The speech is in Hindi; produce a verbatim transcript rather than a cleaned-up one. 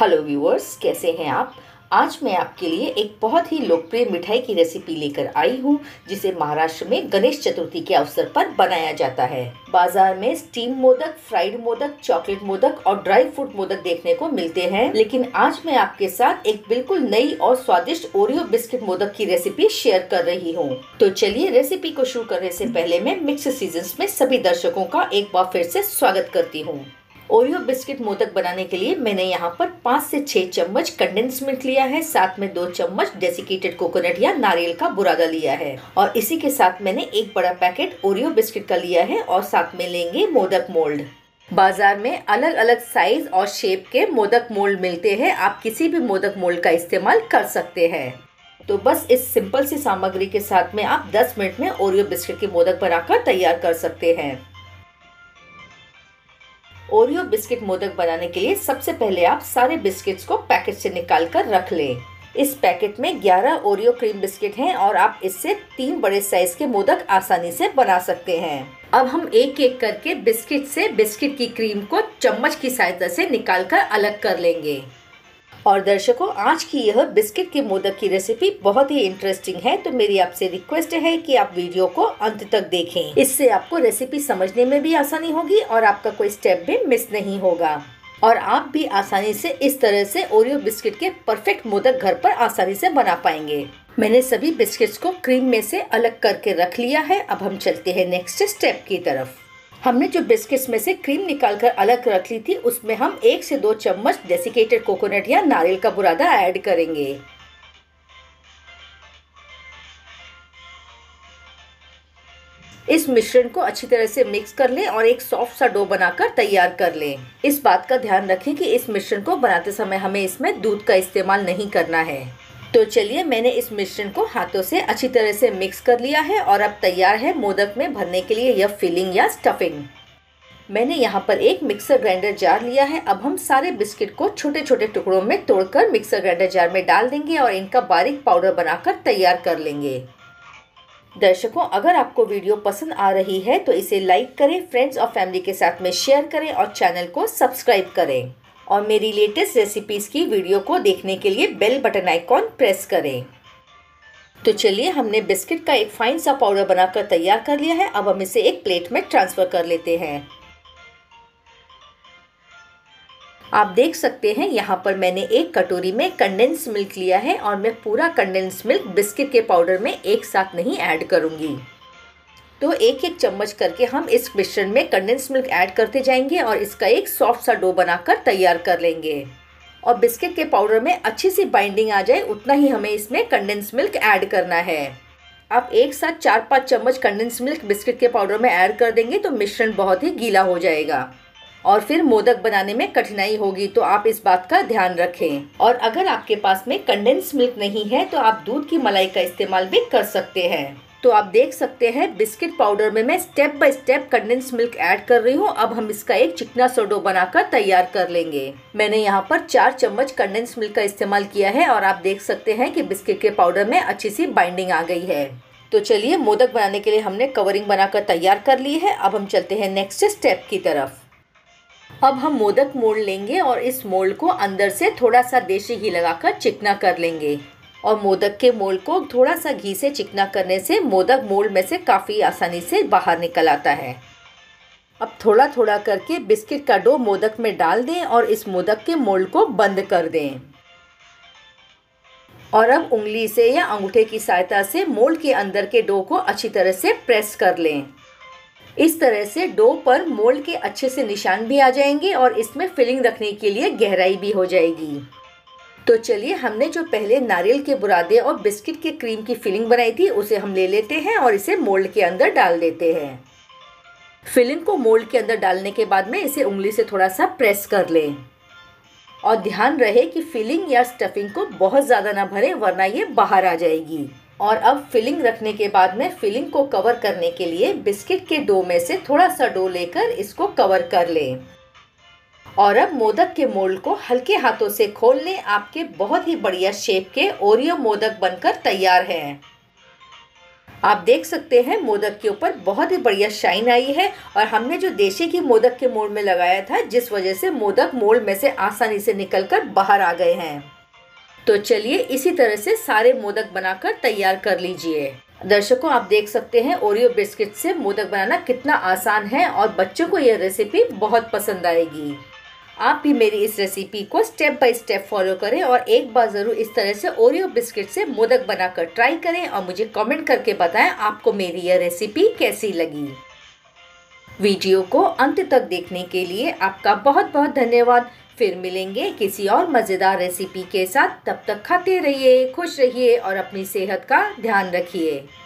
हेलो व्यूअर्स, कैसे हैं आप। आज मैं आपके लिए एक बहुत ही लोकप्रिय मिठाई की रेसिपी लेकर आई हूँ जिसे महाराष्ट्र में गणेश चतुर्थी के अवसर पर बनाया जाता है। बाजार में steam modak, fried modak, chocolate modak और ड्राई फ्रूट मोदक देखने को मिलते हैं, लेकिन आज मैं आपके साथ एक बिल्कुल नई और स्वादिष्ट ओरियो बिस्किट मोदक की रेसिपी शेयर कर रही हूँ। तो चलिए रेसिपी को शुरू करने से पहले मैं मिक्स सीजन्स में सभी दर्शकों का एक बार फिर से स्वागत करती हूँ। ओरियो बिस्किट मोदक बनाने के लिए मैंने यहाँ पर पाँच से छह चम्मच कंडेंस मिल्क लिया है, साथ में दो चम्मच डेसिकेटेड कोकोनट या नारियल का बुरादा लिया है और इसी के साथ मैंने एक बड़ा पैकेट ओरियो बिस्किट का लिया है और साथ में लेंगे मोदक मोल्ड। बाजार में अलग अलग साइज और शेप के मोदक मोल्ड मिलते हैं, आप किसी भी मोदक मोल्ड का इस्तेमाल कर सकते हैं। तो बस इस सिंपल सी सामग्री के साथ में आप दस मिनट में ओरियो बिस्किट के मोदक बनाकर तैयार कर सकते हैं। ओरियो बिस्किट मोदक बनाने के लिए सबसे पहले आप सारे बिस्किट्स को पैकेट से निकाल कर रख लें। इस पैकेट में ग्यारह ओरियो क्रीम बिस्किट हैं और आप इससे तीन बड़े साइज के मोदक आसानी से बना सकते हैं। अब हम एक एक करके बिस्किट से बिस्किट की क्रीम को चम्मच की सहायता से निकाल कर अलग कर लेंगे। और दर्शकों, आज की यह बिस्किट के मोदक की रेसिपी बहुत ही इंटरेस्टिंग है, तो मेरी आपसे रिक्वेस्ट है कि आप वीडियो को अंत तक देखें। इससे आपको रेसिपी समझने में भी आसानी होगी और आपका कोई स्टेप भी मिस नहीं होगा और आप भी आसानी से इस तरह से ओरियो बिस्किट के परफेक्ट मोदक घर पर आसानी से बना पाएंगे। मैंने सभी बिस्किट्स को क्रीम में से अलग करके रख लिया है। अब हम चलते हैं नेक्स्ट स्टेप की तरफ। हमने जो बिस्किट्स में से क्रीम निकालकर अलग रख ली थी, उसमें हम एक से दो चम्मच डेसिकेटेड कोकोनट या नारियल का बुरादा ऐड करेंगे। इस मिश्रण को अच्छी तरह से मिक्स कर लें और एक सॉफ्ट सा डो बनाकर तैयार कर लें। इस बात का ध्यान रखें कि इस मिश्रण को बनाते समय हमें इसमें दूध का इस्तेमाल नहीं करना है। तो चलिए, मैंने इस मिश्रण को हाथों से अच्छी तरह से मिक्स कर लिया है और अब तैयार है मोदक में भरने के लिए यह फिलिंग या स्टफिंग। मैंने यहाँ पर एक मिक्सर ग्राइंडर जार लिया है। अब हम सारे बिस्किट को छोटे छोटे टुकड़ों में तोड़कर मिक्सर ग्राइंडर जार में डाल देंगे और इनका बारीक पाउडर बनाकर तैयार कर लेंगे। दर्शकों, अगर आपको वीडियो पसंद आ रही है तो इसे लाइक करें, फ्रेंड्स और फैमिली के साथ में शेयर करें और चैनल को सब्सक्राइब करें और मेरी लेटेस्ट रेसिपीज की वीडियो को देखने के लिए बेल बटन आइकॉन प्रेस करें। तो चलिए, हमने बिस्किट का एक फाइन सा पाउडर बनाकर तैयार कर लिया है। अब हम इसे एक प्लेट में ट्रांसफर कर लेते हैं। आप देख सकते हैं यहाँ पर मैंने एक कटोरी में कंडेंस मिल्क लिया है और मैं पूरा कंडेंस मिल्क बिस्किट के पाउडर में एक साथ नहीं ऐड करूँगी। तो एक एक चम्मच करके हम इस मिश्रण में कंडेंस मिल्क ऐड करते जाएंगे और इसका एक सॉफ्ट सा डो बनाकर तैयार कर लेंगे। और बिस्किट के पाउडर में अच्छी सी बाइंडिंग आ जाए उतना ही हमें इसमें कंडेंस मिल्क ऐड करना है। आप एक साथ चार पाँच चम्मच कंडेंस मिल्क बिस्किट के पाउडर में ऐड कर देंगे तो मिश्रण बहुत ही गीला हो जाएगा और फिर मोदक बनाने में कठिनाई होगी, तो आप इस बात का ध्यान रखें। और अगर आपके पास में कंडेंस मिल्क नहीं है तो आप दूध की मलाई का इस्तेमाल भी कर सकते हैं। तो आप देख सकते हैं बिस्किट पाउडर में मैं step by step condense milk add कर रही हूँ। अब हम इसका एक चिकना सा डो बनाकर तैयार कर लेंगे। मैंने यहाँ पर चार चम्मच कंडेंस मिल्क का इस्तेमाल किया है और आप देख सकते हैं कि बिस्किट के पाउडर में अच्छी सी बाइंडिंग आ गई है। तो चलिए, मोदक बनाने के लिए हमने कवरिंग बनाकर तैयार कर ली है। अब हम चलते हैं नेक्स्ट स्टेप की तरफ। अब हम मोदक मोल्ड लेंगे और इस मोल्ड को अंदर से थोड़ा सा देशी घी लगाकर चिकना कर लेंगे और मोदक के मोल्ड को थोड़ा सा घी से चिकना करने से मोदक मोल्ड में से काफ़ी आसानी से बाहर निकल आता है। अब थोड़ा थोड़ा करके बिस्किट का डो मोदक में डाल दें और इस मोदक के मोल्ड को बंद कर दें और अब उंगली से या अंगूठे की सहायता से मोल्ड के अंदर के डो को अच्छी तरह से प्रेस कर लें। इस तरह से डो पर मोल्ड के अच्छे से निशान भी आ जाएंगे और इसमें फिलिंग रखने के लिए गहराई भी हो जाएगी। तो चलिए, हमने जो पहले नारियल के बुरादे और बिस्किट के क्रीम की फिलिंग बनाई थी उसे हम ले लेते हैं और इसे मोल्ड के अंदर डाल देते हैं। फिलिंग को मोल्ड के अंदर डालने के बाद में इसे उंगली से थोड़ा सा प्रेस कर लें और ध्यान रहे कि फिलिंग या स्टफिंग को बहुत ज़्यादा ना भरें वरना ये बाहर आ जाएगी। और अब फिलिंग रखने के बाद में फिलिंग को कवर करने के लिए बिस्किट के डो में से थोड़ा सा डो लेकर इसको कवर कर लें और अब मोदक के मोल्ड को हल्के हाथों से खोल लें। आपके बहुत ही बढ़िया शेप के ओरियो मोदक बनकर तैयार हैं। आप देख सकते हैं मोदक के ऊपर बहुत ही बढ़िया शाइन आई है और हमने जो देशी घी मोदक के मोल्ड में लगाया था, जिस वजह से मोदक मोल्ड में से आसानी से निकलकर बाहर आ गए हैं। तो चलिए इसी तरह से सारे मोदक बनाकर तैयार कर लीजिए। दर्शकों, आप देख सकते हैं ओरियो बिस्किट से मोदक बनाना कितना आसान है और बच्चों को यह रेसिपी बहुत पसंद आएगी। आप भी मेरी इस रेसिपी को स्टेप बाय स्टेप फॉलो करें और एक बार ज़रूर इस तरह से ओरियो बिस्किट से मोदक बनाकर ट्राई करें और मुझे कमेंट करके बताएं आपको मेरी यह रेसिपी कैसी लगी। वीडियो को अंत तक देखने के लिए आपका बहुत बहुत धन्यवाद। फिर मिलेंगे किसी और मज़ेदार रेसिपी के साथ। तब तक खाते रहिए, खुश रहिए और अपनी सेहत का ध्यान रखिए।